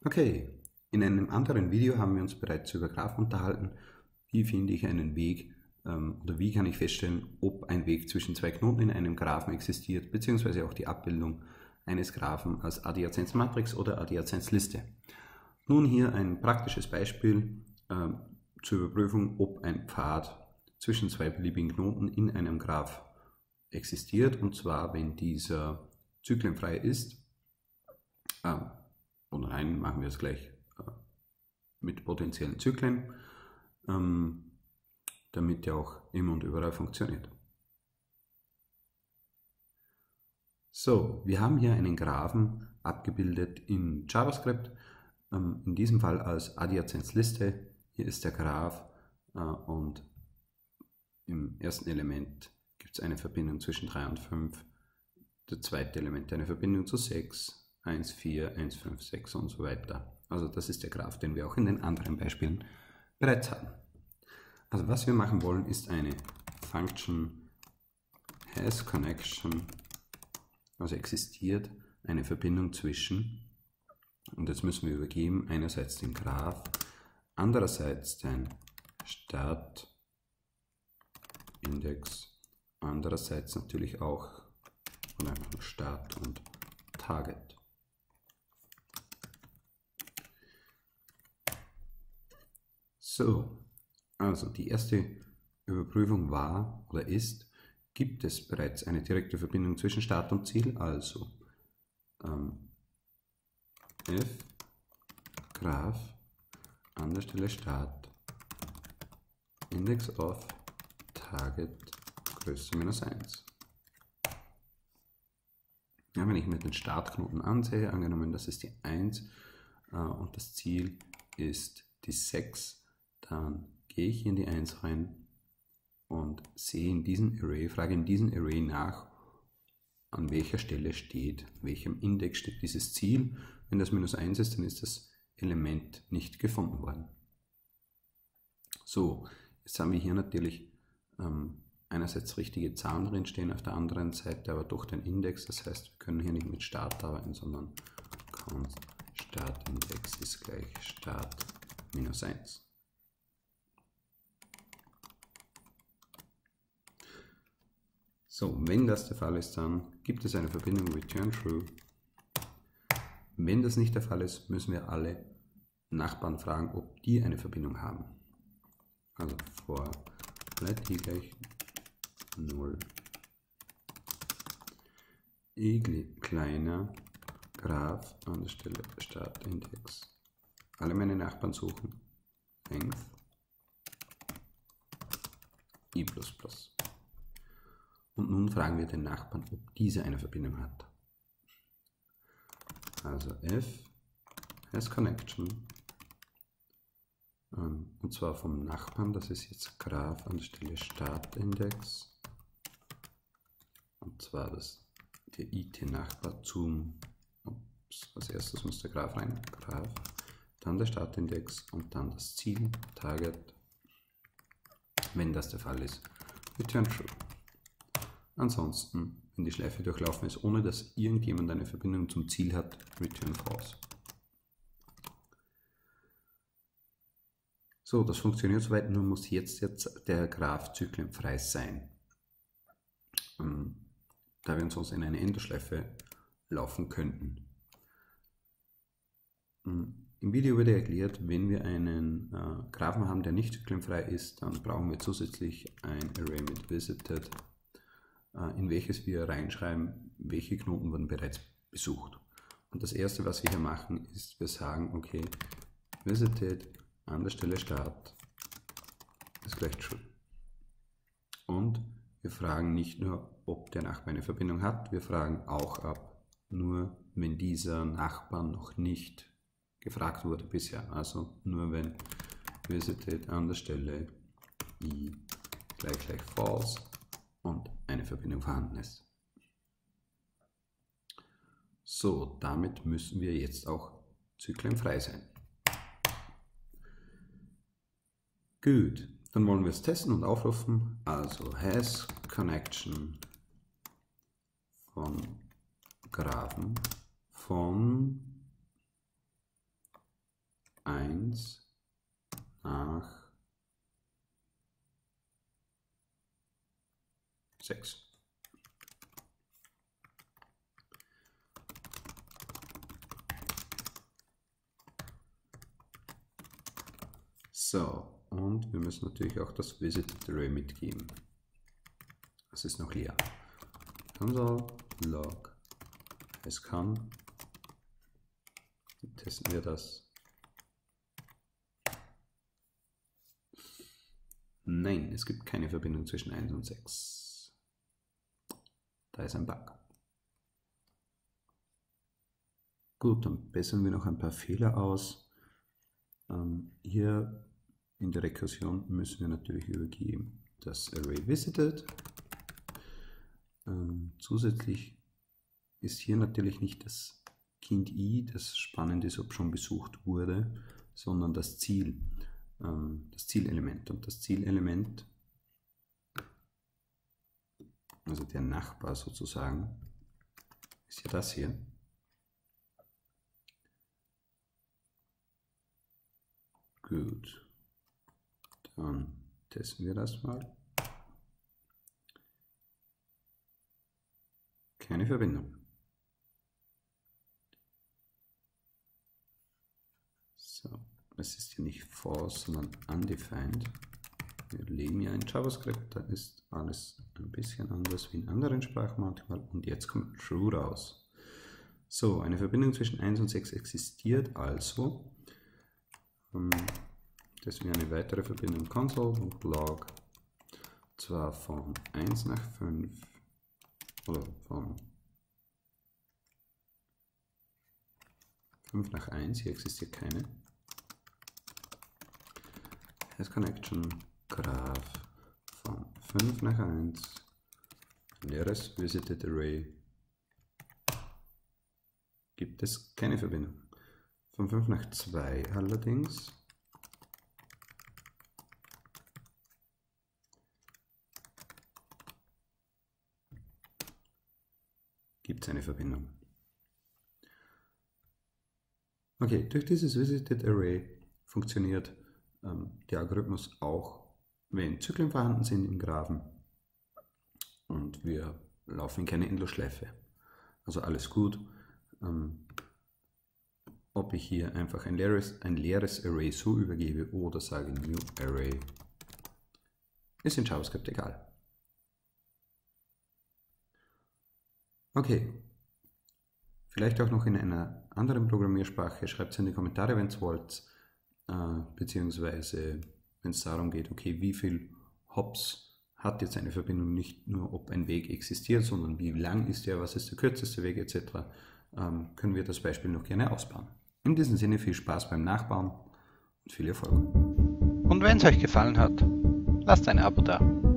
Okay, in einem anderen Video haben wir uns bereits über Graphen unterhalten. Wie finde ich einen Weg oder wie kann ich feststellen, ob ein Weg zwischen zwei Knoten in einem Graphen existiert, beziehungsweise auch die Abbildung eines Graphen als Adjazenzmatrix oder Adjazenzliste. Nun hier ein praktisches Beispiel zur Überprüfung, ob ein Pfad zwischen zwei beliebigen Knoten in einem Graph existiert, und zwar wenn dieser zyklenfrei ist. Oder nein, machen wir es gleich mit potenziellen Zyklen, damit der auch immer und überall funktioniert. So, wir haben hier einen Graphen abgebildet in JavaScript, in diesem Fall als Adjazenzliste. Hier ist der Graph und im ersten Element gibt es eine Verbindung zwischen 3 und 5, das zweite Element eine Verbindung zu 6, 1, 4, 1, 5, 6 und so weiter. Also das ist der Graph, den wir auch in den anderen Beispielen bereits hatten. Also was wir machen wollen, ist eine Function hasConnection, also existiert eine Verbindung zwischen, und jetzt müssen wir übergeben, einerseits den Graph, andererseits den Startindex, andererseits natürlich auch oder einfach nur Start und Target. So, also die erste Überprüfung war oder ist, gibt es bereits eine direkte Verbindung zwischen Start und Ziel, also f Graph an der Stelle Start Index of Target größer minus 1. Ja, wenn ich mir den Startknoten ansehe, angenommen das ist die 1 und das Ziel ist die 6, dann gehe ich in die 1 rein und sehe in diesem Array, frage in diesem Array nach, an welcher Stelle steht, welchem Index steht dieses Ziel. Wenn das minus 1 ist, dann ist das Element nicht gefunden worden. So, jetzt haben wir hier natürlich einerseits richtige Zahlen drin stehen, auf der anderen Seite aber doch den Index. Das heißt, wir können hier nicht mit Start arbeiten, sondern const Startindex ist gleich Start minus 1. So, wenn das der Fall ist, dann gibt es eine Verbindung return true. Wenn das nicht der Fall ist, müssen wir alle Nachbarn fragen, ob die eine Verbindung haben. Also for let i gleich 0 i kleiner Graph an der Stelle Startindex. Alle meine Nachbarn suchen length i++. Und nun fragen wir den Nachbarn, ob diese eine Verbindung hat. Also f hasConnection, und zwar vom Nachbarn, das ist jetzt Graph an der Stelle Startindex, und zwar der IT-Nachbar zum, als erstes muss der Graph rein, Graph, dann der Startindex und dann das Ziel, Target. Wenn das der Fall ist, return true. Ansonsten, wenn die Schleife durchlaufen ist, ohne dass irgendjemand eine Verbindung zum Ziel hat, return false. So, das funktioniert soweit, nur muss jetzt der Graph zyklenfrei sein. Da wir uns sonst in eine Enderschleife laufen könnten. Im Video wurde erklärt, wenn wir einen Graphen haben, der nicht zyklenfrei ist, dann brauchen wir zusätzlich ein Array mit visited, in welches wir reinschreiben, welche Knoten wurden bereits besucht. Und das erste, was wir hier machen, ist, wir sagen, okay, visited an der Stelle Start ist gleich true. Und wir fragen nicht nur, ob der Nachbar eine Verbindung hat, wir fragen auch ab, nur wenn dieser Nachbar noch nicht gefragt wurde bisher. Also nur wenn visited an der Stelle i gleich false und eine Verbindung vorhanden ist. So, damit müssen wir jetzt auch zyklenfrei sein. Gut, dann wollen wir es testen und aufrufen. Also hasConnection von Graphen von 1 nach 6. So, und wir müssen natürlich auch das Visited Array mitgeben. Das ist noch leer. Console log scan. Testen wir das. Nein, es gibt keine Verbindung zwischen 1 und 6. Da ist ein Bug. Gut, dann bessern wir noch ein paar Fehler aus. Hier in der Rekursion müssen wir natürlich übergeben das Array visited. Zusätzlich ist hier natürlich nicht das Kind i, das spannend ist, ob schon besucht wurde, sondern das Zielelement. Und das Zielelement, also der Nachbar sozusagen, ist ja das hier. Gut, dann testen wir das mal. Keine Verbindung. So, es ist hier nicht false, sondern undefined. Wir legen ja in JavaScript, da ist alles ein bisschen anders wie in anderen Sprachen manchmal. Und jetzt kommt true raus. So, eine Verbindung zwischen 1 und 6 existiert also. Deswegen eine weitere Verbindung console.log, zwar von 1 nach 5 oder von 5 nach 1, hier existiert keine. Connection Graph von 5 nach 1, leeres Visited Array, gibt es keine Verbindung. Von 5 nach 2 allerdings gibt es eine Verbindung. Okay, durch dieses Visited Array funktioniert der Algorithmus auch, wenn Zyklen vorhanden sind im Graphen und wir laufen in keine Endlosschleife. Also alles gut. Ob ich hier einfach ein leeres Array so übergebe oder sage New Array, ist in JavaScript egal. Okay, vielleicht auch noch in einer anderen Programmiersprache, schreibt es in die Kommentare, wenn ihr wollt, beziehungsweise wenn es darum geht, okay, wie viel Hops hat jetzt eine Verbindung, nicht nur ob ein Weg existiert, sondern wie lang ist der, was ist der kürzeste Weg etc., können wir das Beispiel noch gerne ausbauen. In diesem Sinne viel Spaß beim Nachbauen und viel Erfolg. Und wenn es euch gefallen hat, lasst ein Abo da.